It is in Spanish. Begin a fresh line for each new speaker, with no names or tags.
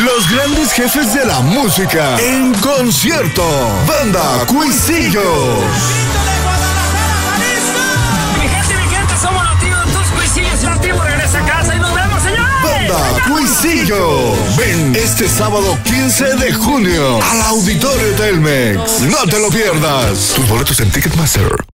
Los grandes jefes de la música en concierto. Banda Cuisillos.
Mi gente, somos los tíos, tus Cuisillos. La tribu regresa a casa y nos vemos, señores.
Banda Cuisillos. Ven este sábado 15 de junio al Auditorio Telmex. No te lo pierdas. Tus boletos en Ticketmaster.